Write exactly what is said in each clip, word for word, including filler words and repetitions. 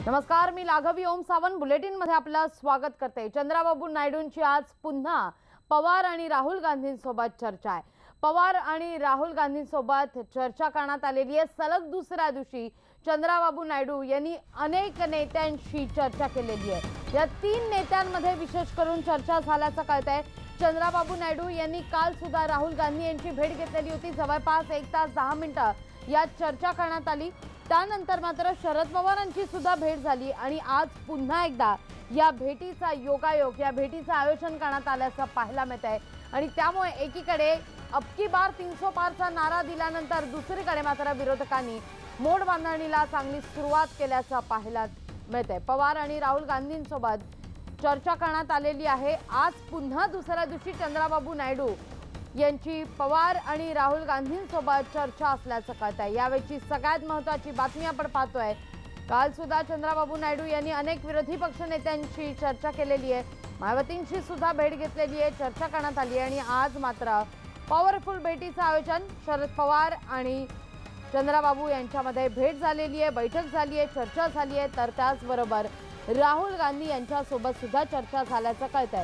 नमस्कार, मी लाघवी ओम सावंत बुलेटिन मध्ये आपलं स्वागत करते। चंद्राबाबू नायडूंची आज पुन्हा पवार आणि राहुल गांधींसोबत चर्चा आहे। पवार आणि राहुल गांधींसोबत चर्चा करण्यात आलेली आहे। सलग दुसऱ्या दिवशी चंद्राबाबू नायडू यांनी अनेक नेत्यांशी चर्चा केलेली आहे। या तीन नेत्यांमध्ये विशेष करून चर्चा झाल्याचं कळतंय। चंद्राबाबू नायडू यांनी काल सुद्धा राहुल गांधी यांची भेट घेतलेली होती। जवळपास एक तास दहा मिनिटं या चर्चा करण्यात आली। त्यानंतर मात्र शरद पवारांची सुद्धा भेट झाली आणि आज पुन्हा एकदा या भेटीचा योगायोग या भेटीचं आयोजन करण्यात आल्याचं पाहायला मिळत आहे। आणि त्यामुळे एकीकडे अबकी बार तीन सौ पारचा नारा दिल्यानंतर दुसरीकडे मात्र विरोधकांनी मोड बांधणीला चांगली सुरुवात केल्याचं पाहायला मिळत आहे। पवार आणि राहुल गांधींसोबत चर्चा करण्यात आलेली आहे। आज पुन्हा दुसऱ्या दिवशी चंद्राबाबू नायडू यांची पवार आणि राहुल गांधींसोबत चर्चा असल्याचं कळतंय। यावेळची सगळ्यात महत्त्वाची बातमी आपण पाहतोय। काल सुद्धा चंद्राबाबू नायडू यांनी अनेक विरोधी पक्ष नेत्यांशी चर्चा केलेली आहे। मायावतींची सुद्धा भेट घेतलेली आहे, चर्चा करण्यात आली आणि आज मात्र पॉवरफुल भेटीचं आयोजन शरद पवार आणि चंद्राबाबू यांच्यामध्ये भेट झालेली आहे, बैठक झाली आहे, चर्चा झाली आहे। तर त्याचबरोबर राहुल गांधी यांच्यासोबत सुद्धा चर्चा झाल्याचं कळतंय।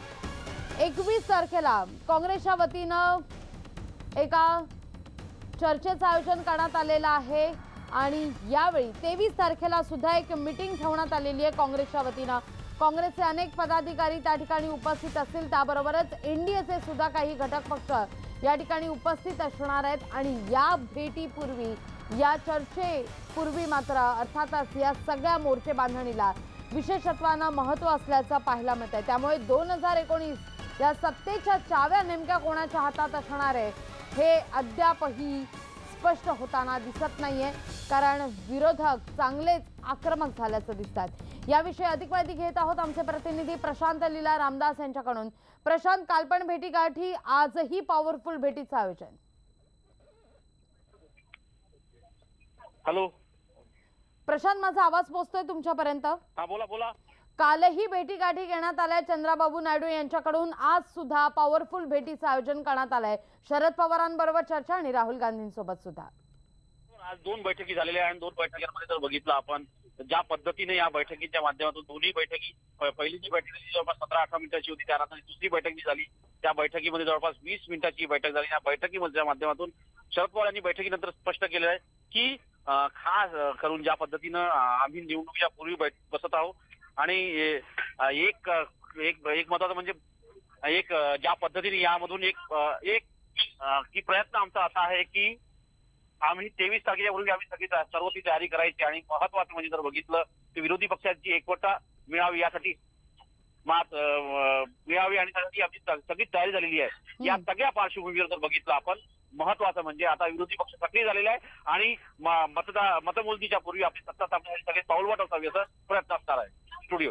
एकवीस तारखेला काँग्रेसच्या वतीनं एका चर्चेचं आयोजन करण्यात आलेलं आहे आणि यावेळी तेवीस तारखेला सुद्धा एक मीटिंग ठेवण्यात आलेली आहे काँग्रेसच्या वतीनं। काँग्रेसचे अनेक पदाधिकारी त्या ठिकाणी उपस्थित असतील, त्याबरोबरच एनडीएचे सुद्धा काही घटक पक्ष या ठिकाणी उपस्थित असणार आहेत। आणि या भेटीपूर्वी या चर्चेपूर्वी मात्र अर्थातच या सगळ्या मोर्चे बांधणीला विशेषत्वानं महत्त्व असल्याचं पाहायला मिळत आहे। त्यामुळे दोन हजार एकोणीस या सत्तेच्या चाव्या नेमक्या कोणाच्या हातात असणार आहे हे अद्यापही स्पष्ट होताना दिसत नाहीये, कारण विरोधक चांगलेच आक्रमक झाल्याचं दिसतात। याविषयी अधिक माहिती घेत आहोत आमचे प्रतिनिधी प्रशांत लीला रामदास यांच्याकडून। प्रशांत, काल पण भेटीगाठी, आजही पॉवरफुल भेटीचं आयोजन। हॅलो प्रशांत, माझा आवाज पोहोचतोय तुमच्यापर्यंत? हा, बोला बोला। कालही भेटीगाठी घेण्यात आल्या चंद्राबाबू नायडू यांच्याकडून, आज सुद्धा पॉवरफुल भेटीचं आयोजन करण्यात आलंय। शरद पवारांबरोबर चर्चा आणि राहुल गांधींसोबत सुद्धा आज दोन बैठकी झालेल्या आहेत। दोन बैठकीमध्ये जर बघितलं आपण ज्या पद्धतीने या बैठकीच्या माध्यमातून दोन्ही बैठकी, पहिली जी बैठक जवळपास सतरा अठरा मिनिटाची होती, त्यानंतर दुसरी बैठक जी झाली त्या बैठकीमध्ये जवळपास वीस मिनिटाची बैठक झाली। या बैठकीच्या माध्यमातून शरद पवार यांनी बैठकीनंतर स्पष्ट केलं आहे की खास करून ज्या पद्धतीनं आम्ही निवडणुकीच्या पूर्वी बसत आहोत आणि एक एक एक महत्वाचं म्हणजे एक ज्या पद्धतीने यामधून एक एक की प्रयत्न आमचा असा आहे की आम्ही तेवीस तारखेच्या पूर्वी आम्ही सगळी सर्व ती तयारी करायची आणि महत्वाचं म्हणजे जर बघितलं की विरोधी पक्षांची एकवटा मिळावी यासाठी मात मिळावी आणि त्यासाठी आमची सगळी तयारी झालेली आहे। या सगळ्या पार्श्वभूमीवर जर बघितलं आपण महत्वाचं म्हणजे आता विरोधी पक्ष सक्रिय झालेला आहे आणि मतदा मतमोजणीच्या पूर्वी आपली सत्ता स्थापनेसाठी सगळे पाऊलवाट असावी असं प्रयत्न असणार आहे। स्टुडिओ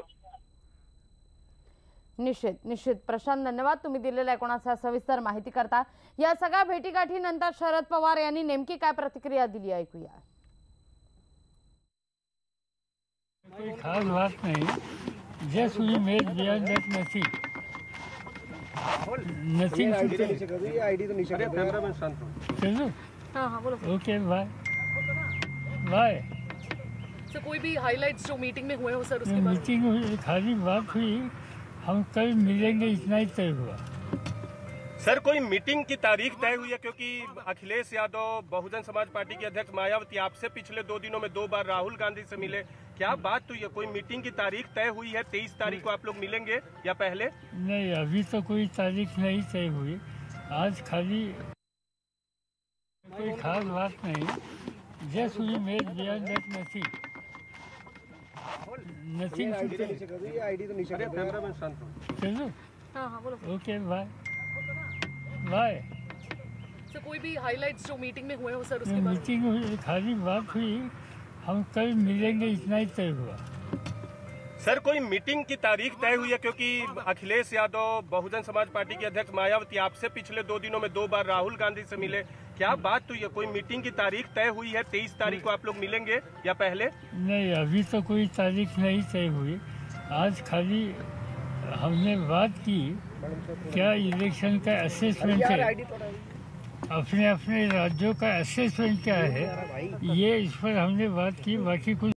निश्चित निश्चित प्रशांत, धन्यवाद तुम्ही दिलेल्या कोणाचा सविस्तर माहिती करता। या सगळ्या भेटीगाठीनंतर शरद पवार यांनी नेमकी काय प्रतिक्रिया दिली ऐकूया। कोई खास बात नहीं, just we made beyond that nothing nothing ID तो नीचे कैमरामैन शांत हो। चलो हां हां बोलो। Okay bye bye. सर कोई भी हाइलाइट्स जो मीटिंग में हुए हो सर उसके बाद? मीटिंग हुई, खाली बात हुई, हम कल मिलेंगे इतना ही तय हुआ। सर कोई मीटिंग की तारीख तय हुई है? क्योंकि अखिलेश यादव बहुजन समाज पार्टी के अध्यक्ष मायावती आपसे पिछले दो दिनों में दो बार राहुल गांधी से मिले, क्या बात हुई है? कोई मीटिंग की तारीख तय हुई है? तेईस तारीख को आप लोग मिलेंगे या पहले? नहीं, अभी तो कोई तारीख नहीं तय हुई। आज खाली कोई खास बात नहीं, just we made beyond that nothing nothing ID तो नीचे कैमरामैन शांत हो। चलो हाँ हाँ बोलो। Okay bye bye. सर कोई भी हाइलाइट्स जो मीटिंग में हुए हो सर उसके बाद? मीटिंग हुई, खाली बात हुई, हम कल मिलेंगे इतना ही तय हुआ। सर कोई मीटिंग की तारीख तय हुई है? क्योंकि अखिलेश यादव बहुजन समाज पार्टी के अध्यक्ष मायावती आपसे पिछले दो दिनों में दो बार राहुल गांधी से मिले, क्या बात हुई है? कोई मीटिंग की तारीख तय हुई है? तेईस तारीख को आप लोग मिलेंगे या पहले? नहीं, अभी तो कोई तारीख नहीं तय हुई। आज खाली हमने बात की क्या इलेक्शन का असेसमेंट है, अपने अपने राज्यों का असेसमेंट क्या है, ये इस पर हमने बात की। बाकी कुछ